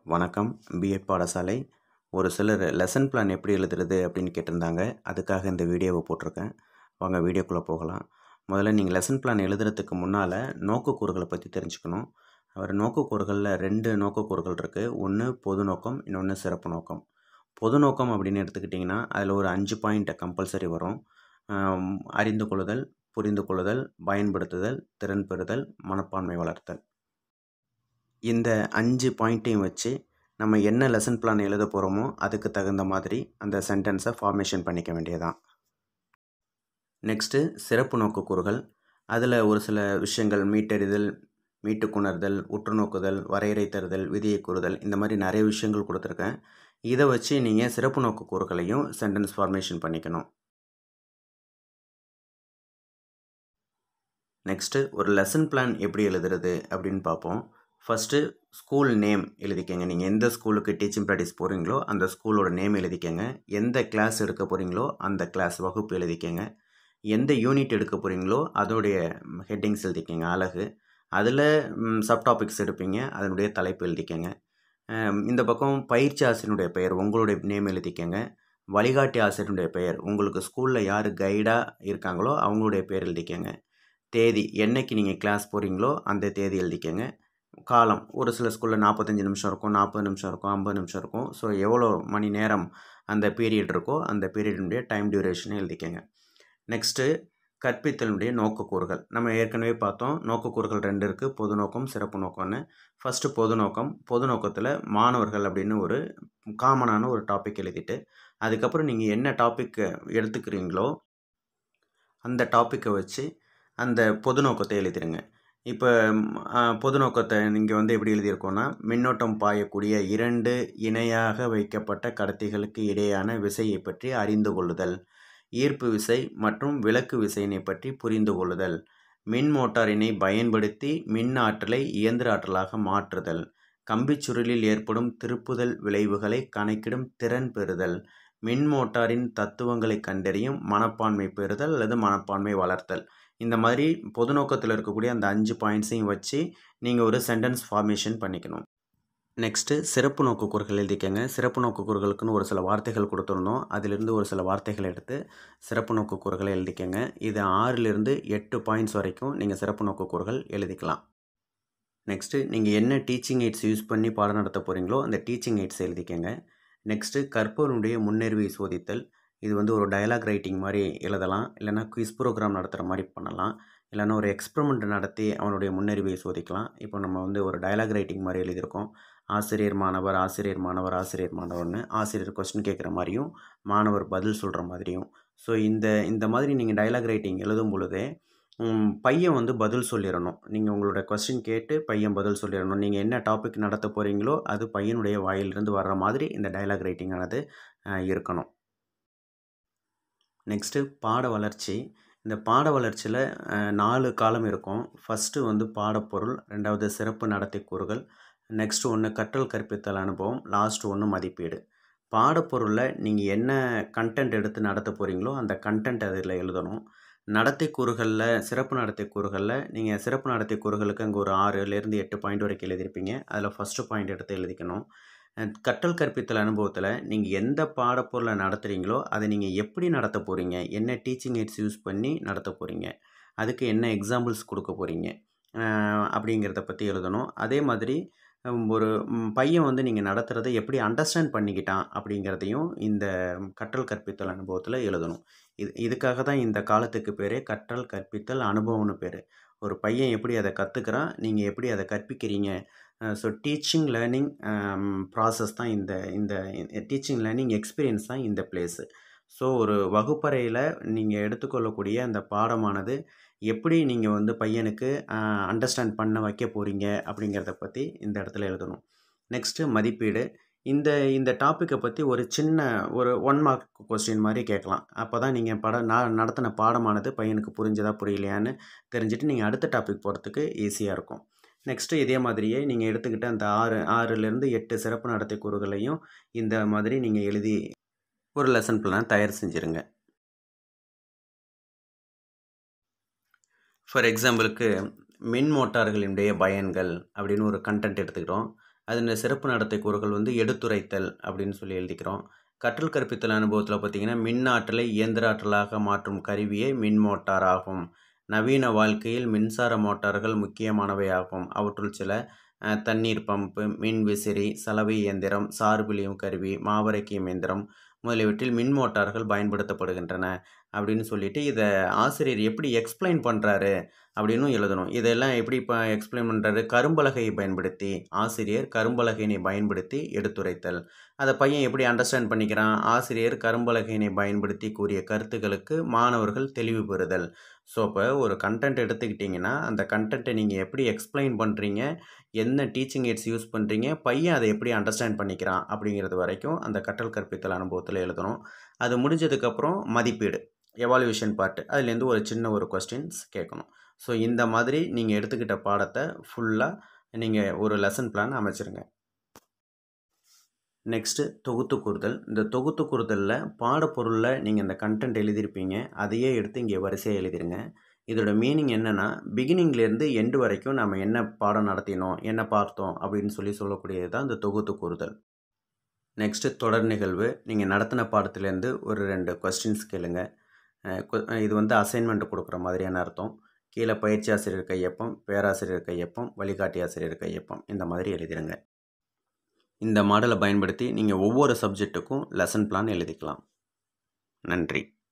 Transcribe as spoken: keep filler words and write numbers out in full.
வணக்கம். B.Ed பாடசாலை. ஒரு சிலர் லெசன் பிளான் எப்படி எழுதுறது அப்படின்னு கேட்டிருந்தாங்க. அதுக்காக இந்த வீடியோவை போட்டிருக்கேன். வாங்க வீடியோக்குள்ளே போகலாம். முதல்ல நீங்கள் லெசன் பிளான் எழுதுறதுக்கு முன்னால் நோக்கக்கூறுகளை பற்றி தெரிஞ்சுக்கணும். அவர் நோக்கக்கூறுகளில் ரெண்டு நோக்கக்கூறுகள் இருக்குது. ஒன்று பொது நோக்கம், இன்னொன்று சிறப்பு நோக்கம். பொது நோக்கம் அப்படின்னு எடுத்துக்கிட்டிங்கன்னா அதில் ஒரு அஞ்சு பாயிண்ட் கம்பல்சரி வரும். அறிந்து கொள்ளுதல், புரிந்து கொள்ளுதல், பயன்படுத்துதல், திறன் பெறுதல், மனப்பான்மை வளர்த்தல். இந்த அஞ்சு பாயிண்ட்டையும் வச்சு நம்ம என்ன லெசன் பிளான் எழுத போகிறோமோ அதுக்கு தகுந்த மாதிரி அந்த சென்டென்ஸை ஃபார்மேஷன் பண்ணிக்க வேண்டியதான். நெக்ஸ்ட்டு சிறப்பு நோக்கக்கூறுகள். அதில் ஒரு சில விஷயங்கள் மீட்டறிதல், மீட்டுக்குணர்தல், உற்று நோக்குதல், வரையறை தருதல், விதியை கூறுதல், இந்த மாதிரி நிறைய விஷயங்கள் கொடுத்துருக்கேன். இதை வச்சு நீங்கள் சிறப்பு நோக்கக்கூறுகளையும் சென்டென்ஸ் ஃபார்மேஷன் பண்ணிக்கணும். நெக்ஸ்ட்டு ஒரு லெசன் பிளான் எப்படி எழுதுறது அப்படின்னு பார்ப்போம். ஃபஸ்ட்டு ஸ்கூல் நேம் எழுதிக்கங்க. நீங்கள் எந்த ஸ்கூலுக்கு டீச்சிங் ப்ராக்டிஸ் போகிறீங்களோ அந்த ஸ்கூலோட நேம் எழுதிக்கங்க. எந்த கிளாஸ் எடுக்க போகிறீங்களோ அந்த கிளாஸ் வகுப்பு எழுதிக்கங்க. எந்த யூனிட் எடுக்க போகிறீங்களோ அதோடைய ஹெட்டிங்ஸ் எழுதிக்கங்க, அழகு. அதில் சப்டாபிக்ஸ் எடுப்பீங்க, அதனுடைய தலைப்பு எழுதிக்கங்க. இந்த பக்கம் பயிற்சி ஆசிரியனுடைய பெயர், உங்களுடைய நேம் எழுதிக்கங்க. வழிகாட்டி ஆசிரியனுடைய பெயர், உங்களுக்கு ஸ்கூலில் யார் கைடாக இருக்காங்களோ அவங்களுடைய பேர் எழுதிக்கங்க. தேதி, என்னைக்கு நீங்கள் கிளாஸ் போகிறீங்களோ அந்த தேதி எழுதிக்கங்க. காலம், ஒரு சில ஸ்கூலில் நாற்பத்தஞ்சு நிமிஷம் இருக்கும், நாற்பது நிமிஷம் இருக்கும், ஐம்பது நிமிஷம் இருக்கும். ஸோ எவ்வளோ மணி நேரம் அந்த பீரியட் இருக்கோ அந்த பீரியடுடைய டைம் டியூரேஷனை எழுதிக்கங்க. நெக்ஸ்ட்டு கற்பித்தலுடைய நோக்கக்கூறுகள். நம்ம ஏற்கனவே பார்த்தோம், நோக்கக்கூறுகள் ரெண்டு இருக்குது, பொது நோக்கம், சிறப்பு நோக்கம்னு. ஃபஸ்ட்டு பொது நோக்கம். பொது நோக்கத்தில் மாணவர்கள் அப்படின்னு ஒரு காமனான ஒரு டாபிக் எழுதிட்டு அதுக்கப்புறம் நீங்கள் என்ன டாபிக் எடுத்துக்கிறீங்களோ அந்த டாப்பிக்கை வச்சு அந்த பொது நோக்கத்தை எழுதிடுங்க. இப்போ பொது நோக்கத்தை நீங்கள் வந்து எப்படி எழுதியிருக்கோன்னா, மின்னோட்டம் பாயக்கூடிய இரண்டு இணையாக வைக்கப்பட்ட கடத்திகளுக்கு இடையான விசையை பற்றி அறிந்து கொள்ளுதல், ஈர்ப்பு விசை மற்றும் விலக்கு விசையினை பற்றி புரிந்து கொள்ளுதல், மின் மோட்டாரினை பயன்படுத்தி மின் ஆற்றலை இயந்திர ஆற்றலாக மாற்றுதல், கம்பிச்சுருளில் ஏற்படும் திருப்புதல் விளைவுகளை கணக்கிடும் திறன் பெறுதல், மின் மோட்டாரின் தத்துவங்களை கண்டறியும் மனப்பான்மை பெறுதல் அல்லது மனப்பான்மை வளர்த்தல். இந்த மாதிரி பொது நோக்கத்தில் இருக்கக்கூடிய அந்த அஞ்சு பாயிண்ட்ஸையும் வச்சு நீங்கள் ஒரு சென்டென்ஸ் ஃபார்மேஷன் பண்ணிக்கணும். நெக்ஸ்ட்டு சிறப்பு நோக்கக்கூறுகள் எழுதிக்கங்க. சிறப்பு நோக்கக்கூறுகளுக்குன்னு ஒரு சில வார்த்தைகள் கொடுத்துருந்தோம். அதிலிருந்து ஒரு சில வார்த்தைகள் எடுத்து சிறப்பு நோக்கக்கூறுகளை எழுதிக்கங்க. இது ஆறிலிருந்து எட்டு பாயிண்ட்ஸ் வரைக்கும் நீங்கள் சிறப்பு நோக்கக்கூறுகள் எழுதிக்கலாம். நெக்ஸ்ட்டு நீங்கள் என்ன டீச்சிங் எய்ட்ஸ் யூஸ் பண்ணி பாடம் நடத்த போகிறீங்களோ அந்த டீச்சிங் எய்ட்ஸ் எழுதிக்கங்க. நெக்ஸ்ட்டு கற்பவனுடைய முன்னேறிவை சோதித்தல். இது வந்து ஒரு டயலாக் ரைட்டிங் மாதிரி எழுதலாம், இல்லைனா குவிஸ் ப்ரோக்ராம் நடத்துகிற மாதிரி பண்ணலாம், இல்லைனா ஒரு எக்ஸ்பெரிமெண்ட் நடத்தி அவனுடைய முன்னறிவை சோதிக்கலாம். இப்போ நம்ம வந்து ஒரு டயலாக் ரைட்டிங் மாதிரி எழுதியிருக்கோம். ஆசிரியர் மாணவர், ஆசிரியர் மாணவர், ஆசிரியர் மாணவர்னு ஆசிரியர் கொஸ்டின் கேட்குற மாதிரியும் மாணவர் பதில் சொல்கிற மாதிரியும். ஸோ இந்த இந்த மாதிரி நீங்கள் டயலாக் ரைட்டிங் எழுதும் பொழுதே பையன் வந்து பதில் சொல்லிடணும். நீங்கள் உங்களோட கொஸ்டின் கேட்டு பையன் பதில் சொல்லிடணும். நீங்கள் என்ன டாபிக் நடத்த போகிறீங்களோ அது பையனுடைய வாயிலிருந்து வர்ற மாதிரி இந்த டயலாக் ரைட்டிங்கானது இருக்கணும். நெக்ஸ்ட்டு பாட வளர்ச்சி. இந்த பாட வளர்ச்சியில் நாலு காலம் இருக்கும். ஃபஸ்ட்டு வந்து பாடப்பொருள், ரெண்டாவது சிறப்பு நடத்தை கூறுகள், நெக்ஸ்ட்டு ஒன்று கற்றல் கற்பித்தல் அனுபவம், லாஸ்ட்டு ஒன்று மதிப்பீடு. பாடப்பொருளில் நீங்கள் என்ன கண்டென்ட் எடுத்து நடத்த போகிறீங்களோ அந்த கண்டென்ட் அதில் எழுதணும். நடத்தை கூறுகளில், சிறப்பு நடத்தை கூறுகளில் நீங்கள் சிறப்பு நடத்தை கூறுகளுக்கு அங்கே ஒரு ஆறுலேருந்து எட்டு பாயிண்ட் வரைக்கும் எழுதியிருப்பீங்க. அதில் ஃபஸ்ட்டு பாயிண்ட் எடுத்து எழுதிக்கணும். கற்றல் கற்பித்தல் அனுபவத்தில் நீங்கள் எந்த பாடப்பொருளை நடத்துகிறீங்களோ அதை நீங்கள் எப்படி நடத்த போகிறீங்க, என்ன டீச்சிங் எய்ட்ஸ் யூஸ் பண்ணி நடத்த போகிறீங்க, அதுக்கு என்ன எக்ஸாம்பிள்ஸ் கொடுக்க போகிறீங்க அப்படிங்கிறத பற்றி எழுதணும். அதே மாதிரி ஒரு பையன் வந்து நீங்கள் நடத்துகிறத எப்படி அண்டர்ஸ்டாண்ட் பண்ணிக்கிட்டான் அப்படிங்கிறதையும் இந்த கற்றல் கற்பித்தல் அனுபவத்தில் எழுதணும். இது இதுக்காக தான் இந்த காலத்துக்கு பேரே கற்றல் கற்பித்தல் அனுபவம்னு பேர். ஒரு பையன் எப்படி அதை கற்றுக்கிறான், நீங்கள் எப்படி அதை கற்பிக்கிறீங்க. ஸோ டீச்சிங் லேர்னிங் ப்ராசஸ் தான் இந்த இந்த டீச்சிங் லேர்னிங் எக்ஸ்பீரியன்ஸ் தான் இந்த பிளேஸு. ஸோ ஒரு வகுப்பறையில் நீங்கள் எடுத்துக்கொள்ளக்கூடிய அந்த பாடமானது எப்படி நீங்கள் வந்து பையனுக்கு அண்டர்ஸ்டாண்ட் பண்ண வைக்க போகிறீங்க அப்படிங்கிறத பற்றி இந்த இடத்துல எழுதணும். நெக்ஸ்ட்டு மதிப்பீடு. இந்த இந்த டாப்பிக்கை பற்றி ஒரு சின்ன ஒரு ஒன் மார்க் கொஸ்டின் மாதிரி கேட்கலாம். அப்போ தான் நீங்கள் படம் நான் நடத்தின பாடமானது பையனுக்கு புரிஞ்சதா புரியலையான்னு தெரிஞ்சுட்டு நீங்கள் அடுத்த டாபிக் போகிறதுக்கு ஈஸியாக இருக்கும். நெக்ஸ்ட்டு இதே மாதிரியே நீங்கள் எடுத்துக்கிட்ட அந்த ஆறு ஆறுலேருந்து எட்டு சிறப்பு நடத்தை கூறுகளையும் இந்த மாதிரி நீங்கள் எழுதி ஒரு லெசன் பிளான் தயார் செஞ்சுருங்க. ஃபார் எக்ஸாம்பிளுக்கு மின் மோட்டார்களினுடைய பயன்கள் அப்படின்னு ஒரு கண்டென்ட் எடுத்துக்கிட்டோம். அதன் சிறப்பு நடத்தை கூறுகள் வந்து எடுத்துரைத்தல் அப்படின்னு சொல்லி எழுதிக்கிறோம். கற்றல் கற்பித்தல் அனுபவத்தில் பார்த்திங்கன்னா மின் ஆற்றலை இயந்திர ஆற்றலாக மாற்றும் கருவியே மின் மோட்டார் ஆகும். நவீன வாழ்க்கையில் மின்சார மோட்டார்கள் முக்கியமானவையாகும். அவற்றுள் சில தண்ணீர் பம்பு, மின் விசிறி, சலவை இயந்திரம், சார்பிழியும் கருவி, மாவரைக்கும் இயந்திரம் முதலியவற்றில் மின் மோட்டார்கள் பயன்படுத்தப்படுகின்றன அப்படின்னு சொல்லிட்டு இதை ஆசிரியர் எப்படி எக்ஸ்பிளைன் பண்ணுறாரு அப்படின்னும் எழுதணும். இதெல்லாம் எப்படி இப்போ எக்ஸ்பிளைன் பண்ணுறாரு? கரும்பலகையை பயன்படுத்தி, ஆசிரியர் கரும்பலகையினை பயன்படுத்தி எடுத்துரைத்தல். அதை பையன் எப்படி அண்டர்ஸ்டாண்ட் பண்ணிக்கிறான்? ஆசிரியர் கரும்பலகையினை பயன்படுத்தி கூறிய கருத்துக்களுக்கு மாணவர்கள் தெளிவு பெறுதல். ஸோ இப்போ ஒரு கண்டென்ட் எடுத்துக்கிட்டிங்கன்னா அந்த கண்டென்ட்டை நீங்கள் எப்படி எக்ஸ்பிளைன் பண்ணுறீங்க, என்ன டீச்சிங் எய்ட்ஸ் யூஸ் பண்ணுறீங்க, பையன் அதை எப்படி அண்டர்ஸ்டாண்ட் பண்ணிக்கிறான் அப்படிங்கிறது வரைக்கும் அந்த கற்றல் கற்பித்தல் அனுபவத்தில் எழுதணும். அது முடிஞ்சதுக்கப்புறம் மதிப்பீடு, எவாலுவேஷன் பார்ட்டு, அதுலேருந்து ஒரு சின்ன ஒரு கொஸ்டின்ஸ் கேட்கணும். ஸோ இந்த மாதிரி நீங்கள் எடுத்துக்கிட்ட பாடத்தை ஃபுல்லாக நீங்கள் ஒரு லெசன் பிளான் அமைச்சிருங்க. நெக்ஸ்ட்டு தொகுத்து கூறுதல். இந்த தொகுத்து கூறுதலில் பாடப்பொருளில் நீங்கள் இந்த கண்டென்ட் எழுதியிருப்பீங்க, அதையே எடுத்து இங்கே வரிசையாக எழுதிருங்க. இதோட மீனிங் என்னென்னா, பிகினிங்லேருந்து எண்டு வரைக்கும் நம்ம என்ன பாடம் நடத்தினோம், என்ன பார்த்தோம் அப்படின்னு சொல்லி சொல்லக்கூடியது தான் இந்த தொகுத்து கூறுதல். நெக்ஸ்ட்டு தொடர் நிகழ்வு. நீங்கள் நடத்தின பாடத்துலேருந்து ஒரு ரெண்டு கொஸ்டின்ஸ் கேளுங்க. இது வந்து அசைன்மெண்ட் கொடுக்குற மாதிரியான அர்த்தம். கீழே பயிற்சி ஆசிரியர் கையொப்பம், பேராசிரியர் கையொப்பம், வழிகாட்டி ஆசிரியர் கையொப்பம், இந்த மாதிரி எழுதிடுங்க. இந்த மாடலை பயன்படுத்தி நீங்கள் ஒவ்வொரு சப்ஜெக்ட்டுக்கும் லெசன் பிளான் எழுதிக்கலாம். நன்றி.